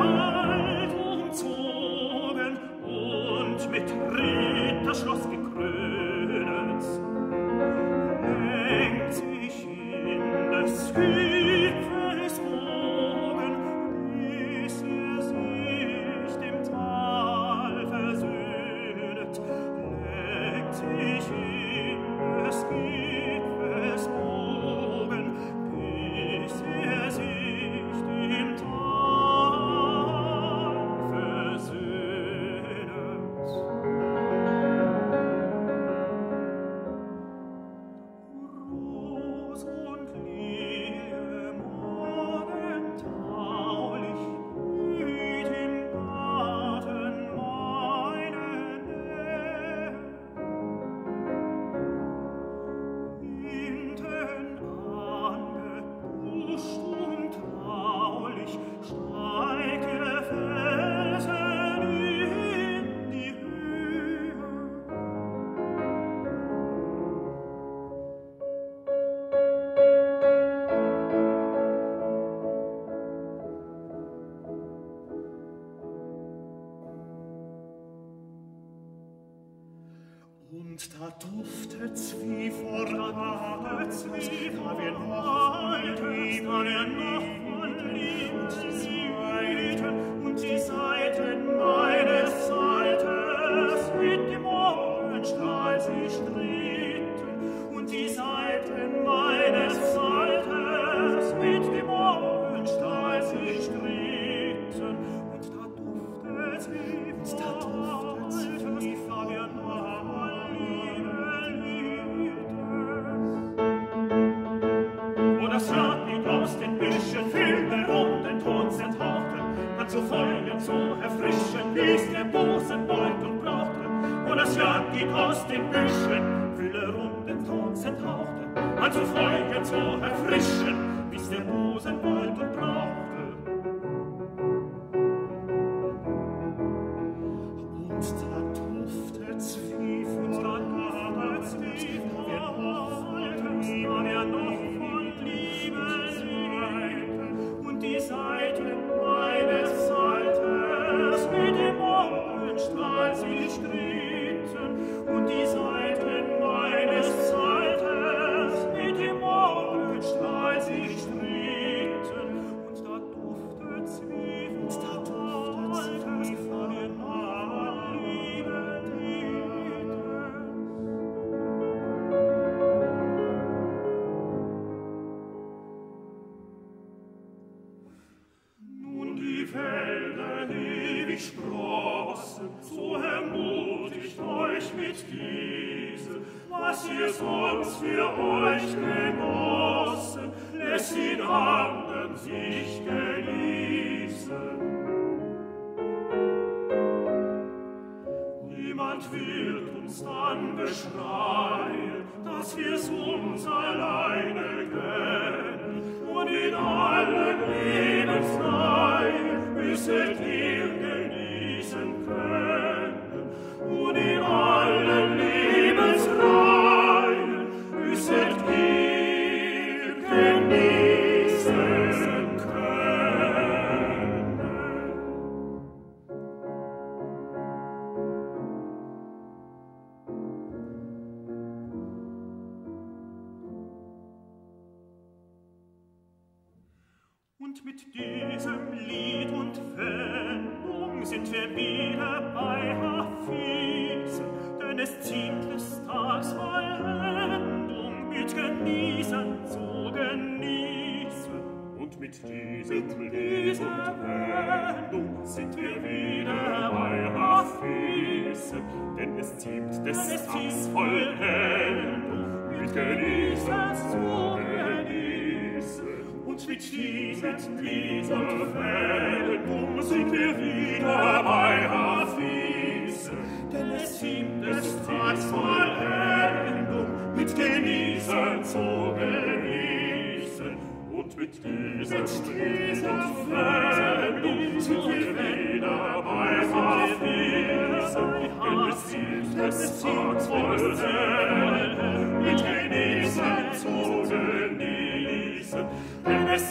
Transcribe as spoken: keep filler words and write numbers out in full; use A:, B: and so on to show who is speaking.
A: Wald umzogen und mit Ritterschloss gekrönet, lenkt sich in des Himmels Bogen, bis er sich dem Tal versöhnet, lenkt sich in des Gipfels Bogen, bis er sich dem Tal versöhnet. Ros und Lilie morgentaulich blüht im Garten meine Nähe. Hinten angebuscht und traulich steigt der Felsen in die Höhe. Und da duftet's wie voran, wie da wir noch lieben, da wir noch von lieben, und die Seiten meines Saltes mit dem Morgenstrahl sie stritten, und die Seiten meines Saltes mit dem Morgenstrahl sie stritten, und da duftet's wie voran, wie da wir noch das Jagdlied aus den Büschen Filme runden Tons enthauchte, hat so feuern, so erfrischen, wie's der Busen wollt und brauchte. Wo das Jagdlied aus den Büschen Fülle runden Tons enthauchte, hat so feuern, so erfrischen, wie's der Busen wollt und brauchte. Und da duftet's wie von da duftet's wie von da wir noch und die Seiten meines Saltes mit dem Morgenstrahl sie stritten, und die Seiten meines Saltes mit dem Morgenstrahl sie stritten, und da duftet's wie von da duftet's wie von den Lieben die Felder ewig sprossen, so ermutigt euch mit diese, was ihr sonst für euch genossen, lässt in anderen sich genießen. Niemand wird uns dann beschreien, dass wir's uns alleine gönnen, und in allen Lebensreihen müsset ihr genießen können, und in allen Lebensreihen müsset ihr genießen können. Und mit diesem Lied und Wendung sind wir wieder bei Hafiz, denn es ziemt des Tags Vollendung mit Genießen zu genießen. Und mit diesem Lied und Wendung sind wir wieder bei Hafiz, denn es ziemt des Tags Vollendung mit Genießen zu genießen. Und mit diesem Lied und Wendung sind wir wieder bei Hafiz, denn es ziemt des Tags Vollendung mit Genießen zu genießen. Und mit diesem Lied und Wendung sind wir wieder bei Hafiz, denn es ziemt des Tags Vollendung mit Genießen zu genießen. Denn es